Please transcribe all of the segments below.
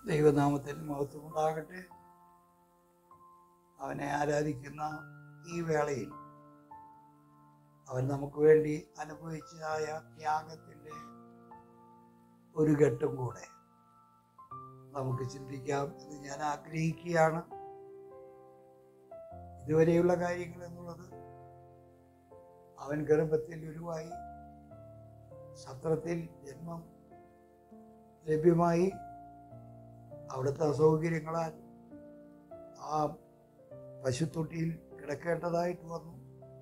ദൈവനാമത്തിൽ മഹത്വമുണ്ടാകട്ടെ. അവനെ ആരാധിക്കുന്ന ഈ വേളയിൽ അവൻ നമുക്ക് വേണ്ടി അനുഭവിച്ചതായ ത്യാഗത്തിൻ്റെ ഒരു ഘട്ടം കൂടെ നമുക്ക് ചിന്തിക്കാം എന്ന് ഞാൻ ആഗ്രഹിക്കുകയാണ്. ഇതുവരെയുള്ള കാര്യങ്ങൾ എന്നുള്ളത് അവൻ ഗർഭത്തിൽ ഉരുവായി, സത്രത്തിൽ ജന്മം ലഭ്യമായി, അവിടുത്തെ അസൗകര്യങ്ങളാൽ ആ പശുത്തൊട്ടിയിൽ കിടക്കേണ്ടതായിട്ട് വന്നു.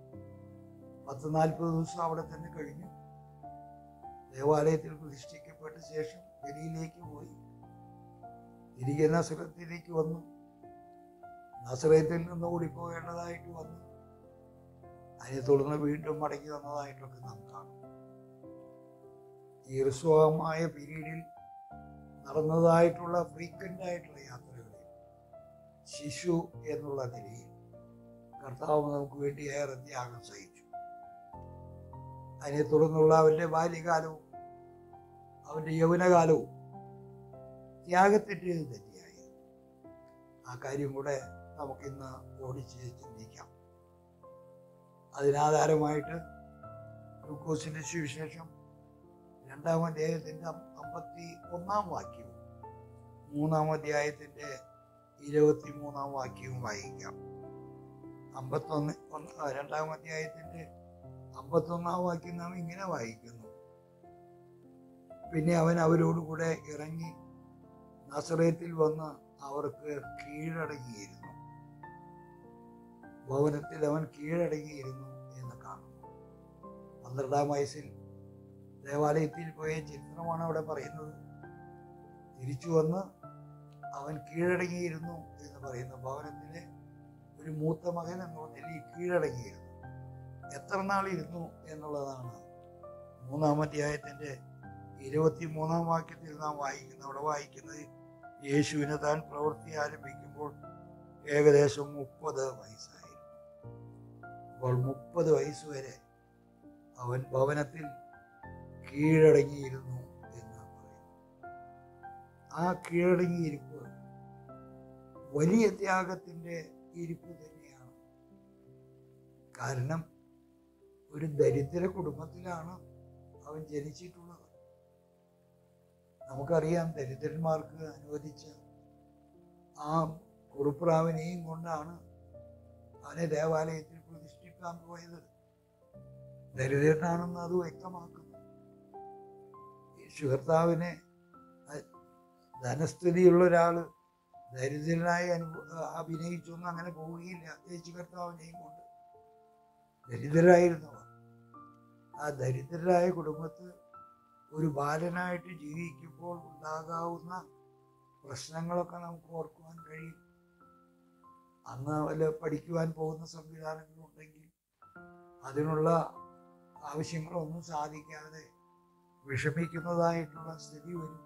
40 ദിവസം അവിടെ തന്നെ കഴിഞ്ഞു. ദേവാലയത്തിൽ പ്രതിഷ്ഠിക്കപ്പെട്ട ശേഷം ഗലീലയിലേക്ക് പോയി, തിരികെ നസറത്തിലേക്ക് വന്നു. നസറത്തിൽ നിന്ന് ഓടിപ്പോകേണ്ടതായിട്ട് വന്നു. അതിനെ തുടർന്ന് വീണ്ടും മടങ്ങി വന്നതായിട്ടൊക്കെ നാം കാണും. ഈ ഹ്രസ്വമായ പീരീഡിൽ നടന്നതായിട്ടുള്ള ഫ്രീക്വൻ്റ് ആയിട്ടുള്ള യാത്രകളിൽ ശിശു എന്നുള്ള നിലയിൽ കർത്താവ് നമുക്ക് വേണ്ടി ഏറെ ത്യാഗം സഹിച്ചു. അതിനെ തുടർന്നുള്ള അവൻ്റെ ബാല്യകാലവും അവൻ്റെ യൗവനകാലവും ത്യാഗത്തിൻ്റെ തന്നെയായി. ആ കാര്യം കൂടെ നമുക്കിന്ന് ഓടിച്ച് ചിന്തിക്കാം. അതിനാധാരമായിട്ട് ലൂക്കോസിൻ്റെ സുവിശേഷം 2-ാം അധ്യായത്തിൻ്റെ 51-ാം വാക്യവും 3-ാം അധ്യായത്തിൻ്റെ 23-ാം വാക്യവും വായിക്കാം. 2-ാം അധ്യായത്തിൻ്റെ 51-ാം വാക്യം നാം ഇങ്ങനെ വായിക്കുന്നു: പിന്നെ അവൻ അവരോടുകൂടെ ഇറങ്ങി നസറേത്തിൽ വന്ന് അവർക്ക് കീഴടങ്ങിയിരുന്നു. ഭവനത്തിൽ അവൻ കീഴടങ്ങിയിരുന്നു എന്ന് കാണുന്നു. 12-ാം വയസ്സിൽ ദേവാലയത്തിൽ പോയ ചിത്രമാണ് അവിടെ പറയുന്നത്. തിരിച്ചു വന്ന് അവൻ കീഴടങ്ങിയിരുന്നു എന്ന് പറയുന്നു. ഭവനത്തിലെ ഒരു മൂത്ത മകൻ എന്നുള്ള നിലയിൽ കീഴടങ്ങിയിരുന്നു. എത്ര നാളിരുന്നു എന്നുള്ളതാണ് 3-ാം അധ്യായത്തിൻ്റെ 23-ാം വാക്യത്തിൽ നാം വായിക്കുന്നത്. അവിടെ വായിക്കുന്നത് യേശുവിന് താൻ പ്രവൃത്തി ആരംഭിക്കുമ്പോൾ ഏകദേശം 30 വയസ്സായിരുന്നു. അപ്പോൾ 30 വയസ്സ് വരെ അവൻ ഭവനത്തിൽ കീഴടങ്ങിയിരുന്നു എന്ന് പറയുന്നു. ആ കീഴടങ്ങിയിരിപ്പ് വലിയ ത്യാഗത്തിൻ്റെ ഇരിപ്പ് തന്നെയാണ്. കാരണം ഒരു ദരിദ്ര കുടുംബത്തിലാണ് അവൻ ജനിച്ചിട്ടുള്ളത്. നമുക്കറിയാം, ദരിദ്രന്മാർക്ക് അനുവദിച്ച ആ കുറുപ്രാവിനെയും കൊണ്ടാണ് അവനെ ദേവാലയത്തിൽ പ്രതിഷ്ഠിക്കാൻ പോയത്. ദരിദ്രനാണെന്ന് അത് വ്യക്തമാക്കുന്നു. യേശു കർത്താവിനെ ധനസ്ഥിതിയുള്ള ഒരാൾ ദരിദ്രനായി അഭിനയിച്ചൊന്നും അങ്ങനെ പോവുകയില്ല. യേശു കർത്താവിനെയും കൊണ്ട് ദരിദ്രരായിരുന്നവർ. ആ ദരിദ്രരായ കുടുംബത്ത് ഒരു ബാലനായിട്ട് ജീവിക്കുമ്പോൾ ഉണ്ടാകാവുന്ന പ്രശ്നങ്ങളൊക്കെ നമുക്ക് ഓർക്കുവാൻ കഴിയും. അന്ന് വല്ല പഠിക്കുവാൻ പോകുന്ന സംവിധാനങ്ങളുണ്ടെങ്കിൽ അതിനുള്ള ആവശ്യങ്ങളൊന്നും സാധിക്കാതെ വിഷമിക്കുന്നതായിട്ടുള്ള സ്ഥിതി വരും.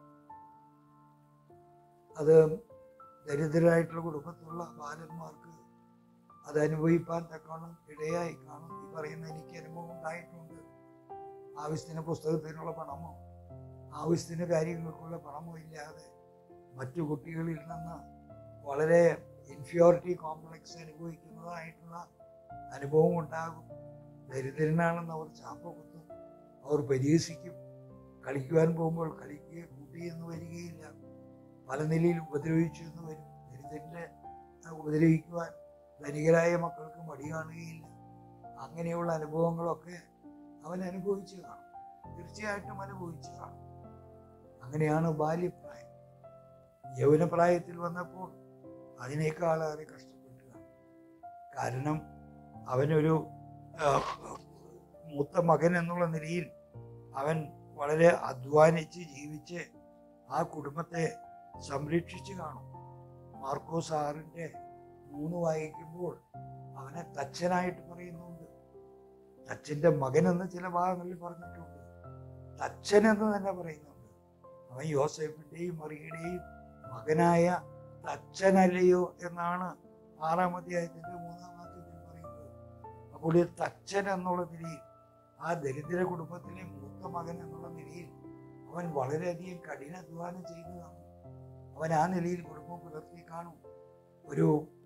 അത് ദരിദ്രരായിട്ടുള്ള കുടുംബത്തിലുള്ള ബാലന്മാർക്ക് അത് അനുഭവിപ്പാൻ തക്കവണ്ണം ഇടയായി കാണും. ഈ പറയുന്ന എനിക്ക് അനുഭവം ഉണ്ടായിട്ടുണ്ട്. ആവശ്യത്തിന് പുസ്തകത്തിനുള്ള പണമോ ആവശ്യത്തിന് കാര്യങ്ങൾക്കുള്ള പണമോ ഇല്ലാതെ മറ്റു കുട്ടികളിൽ നിന്ന് വളരെ ഇൻഫീരിയോറിറ്റി കോംപ്ലക്സ് അനുഭവിക്കുന്നതായിട്ടുള്ള അനുഭവം ഉണ്ടാകും. ദരിദ്രനാണെന്ന് അവർ ചാപ്പ കുത്തും, അവർ പരിഹസിക്കും. കളിക്കുവാൻ പോകുമ്പോൾ കളിക്കുക കൂട്ടിയെന്ന് വരികയില്ല, പല നിലയിൽ ഉപദ്രവിച്ചു എന്ന് വരും. ദരിദ്രനെ ഉപദ്രവിക്കുവാൻ ധനികരായ മക്കൾക്ക് മടി കാണുകയില്ല. അങ്ങനെയുള്ള അനുഭവങ്ങളൊക്കെ അവൻ അനുഭവിച്ചു കാണും, തീർച്ചയായിട്ടും അനുഭവിച്ചു കാണും. അങ്ങനെയാണ് ബാല്യപ്രായം. യൗവനപ്രായത്തിൽ വന്നപ്പോൾ അതിനേക്കാളേറെ കഷ്ടപ്പെട്ടു കാണും. കാരണം അവനൊരു മൂത്ത മകൻ എന്നുള്ള നിലയിൽ അവൻ വളരെ അധ്വാനിച്ച് ജീവിച്ച് ആ കുടുംബത്തെ സംരക്ഷിച്ച് കാണും. മാർക്കോസ് 6:3 വായിക്കുമ്പോൾ അവനെ തച്ചനായിട്ട് പറയുന്നുണ്ട്. തച്ചൻ്റെ മകനെന്ന് ചില ഭാഗങ്ങളിൽ പറഞ്ഞിട്ടുണ്ട്, തച്ചനെന്ന് തന്നെ പറയുന്നുണ്ട്. അവൻ യോസേഫിൻ്റെയും മറിയയുടെയും മകനായ തച്ചനല്ലയോ എന്നാണ് 6-ാം അധ്യായത്തിൻ്റെ 3-ാം വാക്യത്തിൽ പറയുന്നത്. അപ്പോൾ ഈ തച്ചൻ എന്നുള്ള നിലയിൽ, ആ ദരിദ്ര കുടുംബത്തിലെ മൂത്ത മകൻ എന്നുള്ള നിലയിൽ അവൻ വളരെയധികം കഠിനാധ്വാനം ചെയ്തതാണ്. അവൻ ആ നിലയിൽ കുടുംബം പുലർത്തി കാണും. ഒരു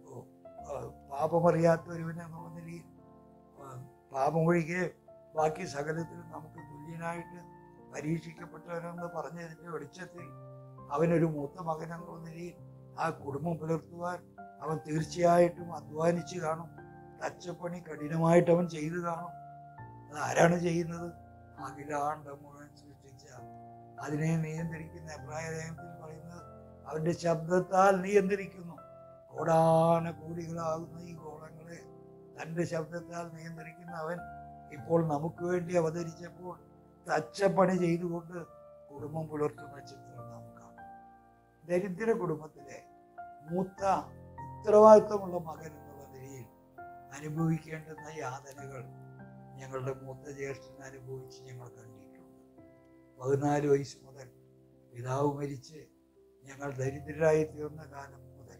പാപമറിയാത്ത ഒരുവൻ എന്നുള്ള നിലയിൽ പാപമൊഴികെ ബാക്കി സകലത്തിലും നമുക്ക് തുല്യനായിട്ട് പരീക്ഷിക്കപ്പെട്ടവനെന്ന് പറഞ്ഞതിൻ്റെ വെളിച്ചത്തിൽ അവനൊരു മൂത്ത മകൻ എന്നുള്ള നിലയിൽ ആ കുടുംബം പുലർത്തുവാൻ അവൻ തീർച്ചയായിട്ടും അധ്വാനിച്ച് കാണും. തച്ചപ്പണി കഠിനമായിട്ട് അവൻ ചെയ്തു കാണും. അത് ആരാണ് ചെയ്യുന്നത്? അഖിലാണ്ടം മുഴുവൻ സൃഷ്ടിച്ച അതിനെ നിയന്ത്രിക്കുന്ന എബ്രായ ലേഖനത്തിൽ പറയുന്നത് അവന്റെ ശബ്ദത്താൽ നിയന്ത്രിക്കുന്നു. കോടാനകോടികളാകുന്ന ഈ ഗോളങ്ങളെ തൻ്റെ ശബ്ദത്താൽ നിയന്ത്രിക്കുന്ന അവൻ ഇപ്പോൾ നമുക്ക് വേണ്ടി അവതരിച്ചപ്പോൾ തച്ചപ്പണി ചെയ്തുകൊണ്ട് കുടുംബം പുലർത്തുന്ന ചിത്രം നാം കാണും. ദരിദ്ര കുടുംബത്തിലെ മൂത്ത ഉത്തരവാദിത്വമുള്ള മകൻ എന്നുള്ള നിലയിൽ അനുഭവിക്കേണ്ടുന്ന യാതനകൾ ഞങ്ങളുടെ മൂത്ത ജ്യേഷ്ഠൻ അനുഭവിച്ച് ഞങ്ങൾ കണ്ടിട്ടുണ്ട്. 14 വയസ്സ് മുതൽ പിതാവ് മരിച്ച് ഞങ്ങൾ ദരിദ്രരായി തീർന്ന കാലം മുതൽ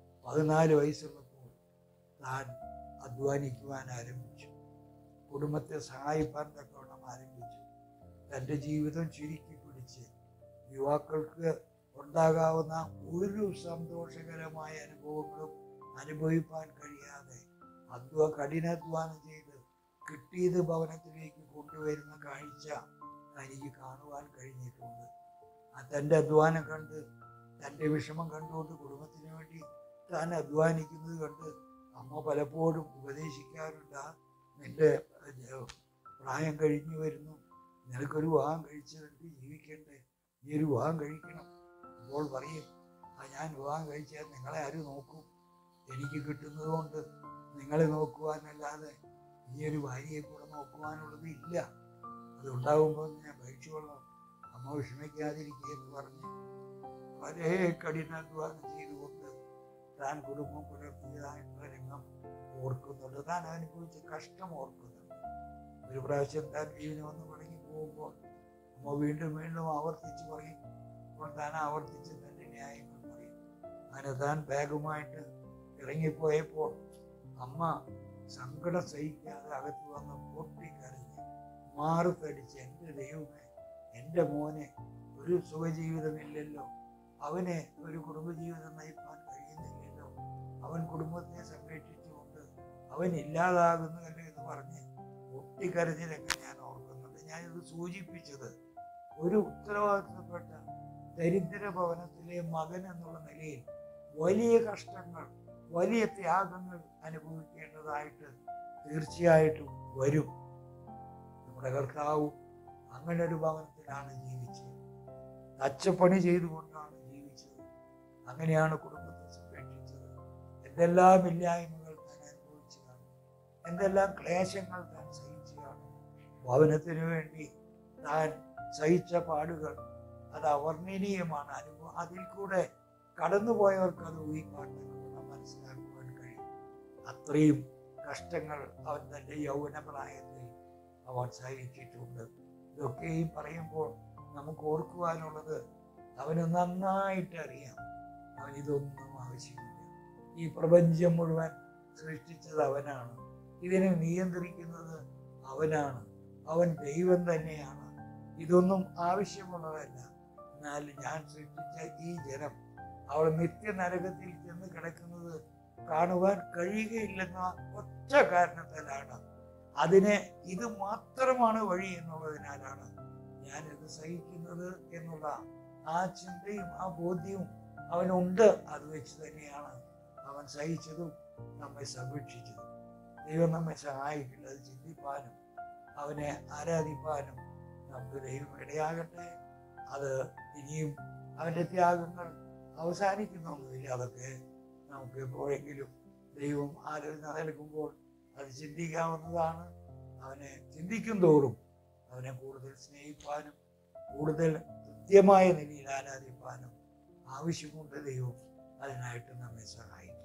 14 വയസ്സുള്ളപ്പോൾ താൻ അധ്വാനിക്കുവാൻ ആരംഭിച്ചു. കുടുംബത്തെ സഹായിപ്പാൻ തക്കവണ്ണം ആരംഭിച്ചു. തൻ്റെ ജീവിതം ചുരുക്കി പിടിച്ച് യുവാക്കൾക്ക് ഉണ്ടാകാവുന്ന ഒരു സന്തോഷകരമായ അനുഭവങ്ങളും അനുഭവിപ്പാൻ കഴിയാതെ കഠിനാധ്വാനം ചെയ്ത് കിട്ടിയത് ഭവനത്തിലേക്ക് കൊണ്ടുവരുന്ന കാഴ്ച തനിക്ക് കാണുവാൻ കഴിഞ്ഞിട്ടുണ്ട്. തൻ്റെ അധ്വാനം കണ്ട് തൻ്റെ വിഷമം കണ്ടുകൊണ്ട് കുടുംബത്തിന് വേണ്ടി താൻ അധ്വാനിക്കുന്നത് കണ്ട് അമ്മ പലപ്പോഴും ഉപദേശിക്കാറുണ്ട്. നിന്റെ പ്രായം കഴിഞ്ഞു വരുന്നു, നിനക്കൊരു വിവാഹം കഴിച്ചിട്ട് ജീവിക്കണ്ടേ, നീ ഒരു വിവാഹം കഴിക്കണം. അപ്പോൾ പറയും, ഞാൻ വിവാഹം കഴിച്ചാൽ നിങ്ങളെ ആരും നോക്കും? എനിക്ക് കിട്ടുന്നത് കൊണ്ട് നിങ്ങളെ നോക്കുവാനല്ലാതെ ഈ ഒരു ഭാര്യയെ കൂടെ നോക്കുവാനുള്ളത് ഇല്ല. അതുണ്ടാകുമ്പോൾ ഞാൻ കഴിച്ചുകൊള്ളാം, അമ്മ വിഷമിക്കാതിരിക്കുകയെന്ന് പറഞ്ഞ് വളരെ കഠിനാധ്വാനം ചെയ്തുകൊണ്ട് താൻ കുടുംബം പുലർത്തിയതായിട്ടുള്ള രംഗം ഓർക്കുന്നുണ്ട്. താൻ അനുഭവിച്ച കഷ്ടം ഓർക്കുന്നുണ്ട്. ഒരു പ്രാവശ്യം താൻ ലീവിന് വന്ന് മടങ്ങി പോകുമ്പോൾ അമ്മ വീണ്ടും വീണ്ടും ആവർത്തിച്ച് പറയും. അപ്പോൾ താൻ ആവർത്തിച്ച് തൻ്റെ ന്യായങ്ങൾ പറയും. അങ്ങനെ താൻ ബാഗുമായിട്ട് ഇറങ്ങിപ്പോയപ്പോൾ അമ്മ സങ്കടം സഹിക്കാതെ അകത്ത് വന്ന് പൊട്ടിക്കരഞ്ഞ് മാറുത്തടിച്ച്, എൻ്റെ ദൈവമേ, എൻ്റെ മോനെ ഒരു സുഖജീവിതമില്ലല്ലോ, അവനെ ഒരു കുടുംബജീവിതം നയിപ്പാൻ കഴിയുന്നില്ലല്ലോ, അവൻ കുടുംബത്തെ സംരക്ഷിച്ചുകൊണ്ട് അവൻ ഇല്ലാതാകുന്നതല്ലോ എന്ന് പറഞ്ഞ് പൊട്ടിക്കരഞ്ഞിലൊക്കെ ഞാൻ ഓർക്കുന്നുണ്ട്. ഞാനിത് സൂചിപ്പിച്ചത് ഒരു ഉത്തരവാദിത്തപ്പെട്ട ദരിദ്ര ഭവനത്തിലെ മകൻ എന്നുള്ള നിലയിൽ വലിയ കഷ്ടങ്ങൾ, വലിയ ത്യാഗങ്ങൾ അനുഭവിക്കേണ്ടതായിട്ട് തീർച്ചയായിട്ടും വരും. നമ്മുടെ കർത്താവും അങ്ങനെ ഒരു ഭവനത്തിലാണ് ജീവിച്ചത്. തച്ചപ്പണി ചെയ്തുകൊണ്ടാണ് ജീവിച്ചത്. അങ്ങനെയാണ് കുടുംബത്തെ സംരക്ഷിച്ചത്. എന്തെല്ലാം ഇല്ലായ്മകൾ താൻ അനുഭവിച്ചു കാണും, എന്തെല്ലാം ക്ലേശങ്ങൾ താൻ സഹിച്ചു കാണും. ഭവനത്തിനു വേണ്ടി താൻ സഹിച്ച പാടുകൾ അത് അവർണ്ണനീയമാണ്. അതിൽ കൂടെ കടന്നുപോയവർക്ക് അത് ഊഹിപ്പാട്ടം മനസ്സിലാക്കുവാൻ കഴിയും. അത്രയും കഷ്ടങ്ങൾ അവൻ തൻ്റെ യൗവന പ്രായത്തിൽ അവൻ സഹിച്ചിട്ടുണ്ട്. ഇതൊക്കെയും പറയുമ്പോൾ നമുക്ക് ഓർക്കുവാനുള്ളത്, അവന് നന്നായിട്ട് അറിയാം അവൻ ഇതൊന്നും ആവശ്യമില്ല. ഈ പ്രപഞ്ചം മുഴുവൻ സൃഷ്ടിച്ചത് അവനാണ്, ഇതിനെ നിയന്ത്രിക്കുന്നത് അവനാണ്, അവൻ ദൈവം തന്നെയാണ്. ഇതൊന്നും ആവശ്യമുള്ളതല്ല. എന്നാൽ ഞാൻ സൃഷ്ടിച്ച ഈ ജനം അവൾ നിത്യനരകത്തിൽ ചെന്ന് കിടക്കുന്നത് കാണുവാൻ കഴിയുകയില്ലെന്ന ഒറ്റ കാരണത്താലാണ്, അതിന് ഇത് മാത്രമാണ് വഴി എന്നുള്ളതിനാലാണ് ഞാനിത് സഹിക്കുന്നത് എന്നുള്ള ആ ചിന്തയും ആ ബോധ്യവും അവനുണ്ട്. അത് വെച്ച് തന്നെയാണ് അവൻ സഹിച്ചതും നമ്മെ സംരക്ഷിച്ചതും. ദൈവം നമ്മെ സഹായിക്കില്ല അത് ചിന്തിപ്പാനും അവനെ ആരാധിപ്പാനും നമുക്ക് ദൈവം ഇടയാകട്ടെ. അത് ഇനിയും അവൻ്റെ ത്യാഗങ്ങൾ അവസാനിക്കുന്നൊന്നുമില്ല. അതൊക്കെ നമുക്ക് എപ്പോഴെങ്കിലും ദൈവം ആലോചന നൽകുമ്പോൾ അത് ചിന്തിക്കാവുന്നതാണ്. അവനെ ചിന്തിക്കും തോറും അവനെ കൂടുതൽ സ്നേഹിപ്പാനും കൂടുതൽ കൃത്യമായ നിലയിൽ ആരാധിപ്പാനും ആവശ്യമുണ്ട്. ദൈവം അതിനായിട്ട് നമ്മെ സഹായിക്കും.